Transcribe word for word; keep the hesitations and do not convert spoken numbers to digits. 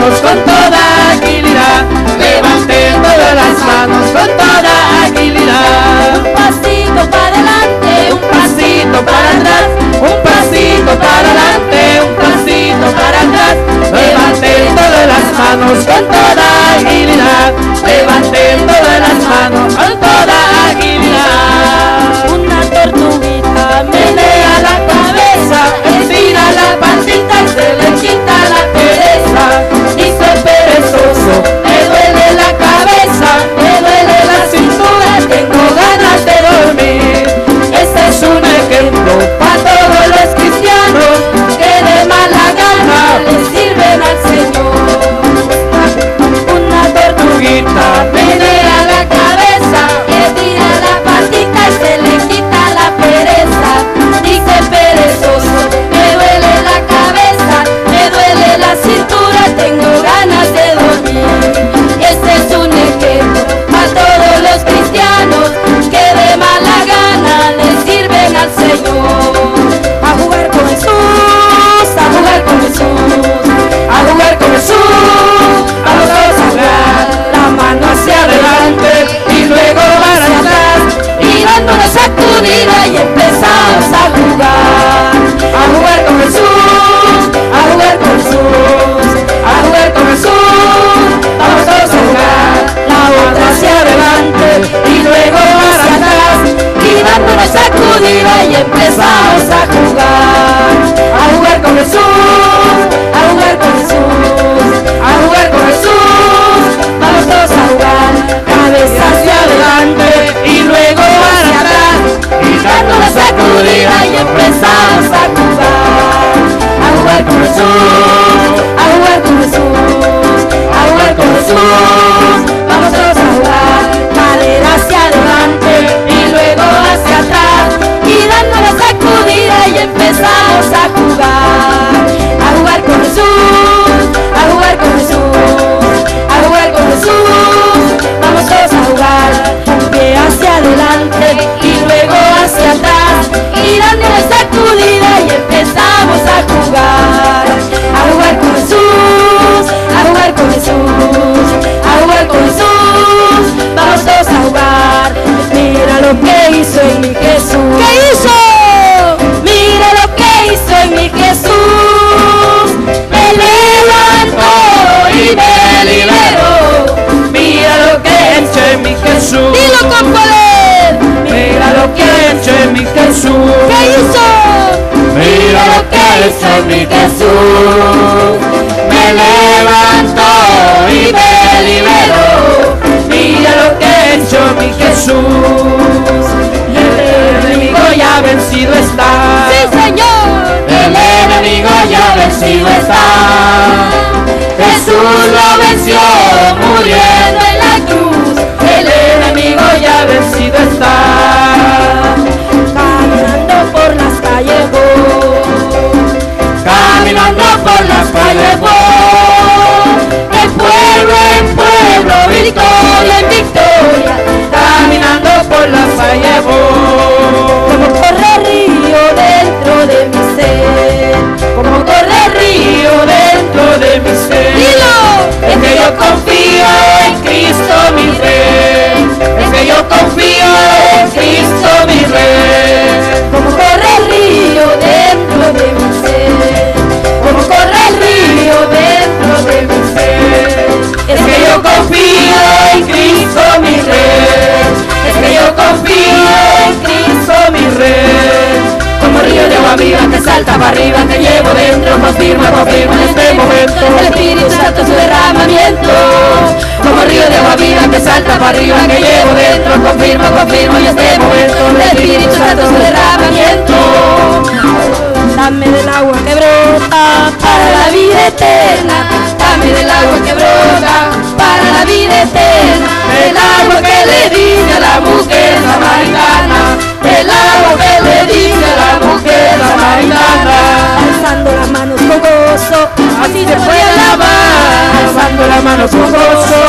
manos con toda agilidad. Levanten todas las manos con toda agilidad. Un pasito para adelante, Un pasito para atrás, un pasito para adelante, un pasito para atrás. Levanten todas las manos con toda agilidad. Levanten todas las manos con toda agilidad. una tortuguita Menea la cabeza, estira la patita y se le quita la pereza. Dice perezoso, me duele la cabeza, me duele la cintura, tengo ganas de dormir. Este es un ejemplo para todos los cristianos que de mala gana le sirven al Señor. una Tortuguita, menea la cabeza, estira la patita y se le quita la pereza. dice perezoso, me duele la cabeza, me duele la cintura, tengo ganas de dormir. Este es un ejemplo para todos los cristianos que de mala gana le sirven al Señor. A jugar con Jesús, A jugar con Jesús, a jugar con Jesús, vamos todos a jugar, la mano hacia adelante y luego hacia atrás, y dando una sacudida y empezamos a jugar. A jugar con Jesús, a jugar con Jesús, a jugar con Jesús, vamos todos a jugar, la otra hacia adelante y luego hacia atrás, y dando una sacudida y empezamos a jugar. A jugar con Jesús, a jugar con Jesús, a jugar con Jesús, vamos todos a jugar, cabeza hacia adelante y luego hacia atrás, y dando una sacudida y empezamos a jugar. A jugar con Jesús, a jugar con Jesús, a jugar con Jesús, vamos todos a jugar, cadera hacia adelante y luego hacia atrás, y dando una sacudida y empezamos a jugar. A jugar con Jesús, a jugar con Jesús, a jugar con Jesús, vamos todos a jugar, un pie hacia adelante y luego hacia atrás, y dando una sacudida y empezamos a jugar. A jugar con Jesús, a jugar con Jesús, a jugar con Jesús, vamos todos a jugar. Mira lo que hizo en mi Jesús. ¿qué hizo? Mira lo que hizo en mi Jesús, me levantó y me liberó. Mira lo que ha hecho en mi Jesús. Dilo con poder. Mira lo que ha hecho en mi Jesús. ¿Qué hizo? Mira lo que ha hecho en mi Jesús, me levantó y me liberó. Mira lo que ha hecho mi Jesús, el enemigo ya vencido está. Sí, Señor. El enemigo ya vencido está. Jesús lo venció muriendo en la cruz. El enemigo ya vencido está. Caminando por las calles voy, Caminando por las calles voy, de pueblo en pueblo, victoria en victoria. Caminando por las calles voy, como corre el río dentro de mi ser. como corre el río dentro de mi ser. Dilo. Es que yo confío en Cristo mi Rey, es que yo confío en Cristo mi Rey. Como corre el río dentro de mi ser. Como corre el río dentro de mi ser. Es que yo confío en Cristo mi Rey, es que yo confío en Cristo mi Rey. Como río de agua viva que salta para arriba, te llevo dentro, confirma, confirma en este momento el Espíritu Santo su derramamiento. Como río de agua viva que salta para arriba, que llevo dentro, confirma, confirma en este momento el Espíritu Santo su derramamiento. Dame del agua que brota Para la vida eterna, dame del agua que brota para la vida eterna, del agua que le dice a la mujer samaritana, del agua que le dice a la mujer samaritana. alzando las manos con gozo, Así se puede alabar, alzando las manos con gozo,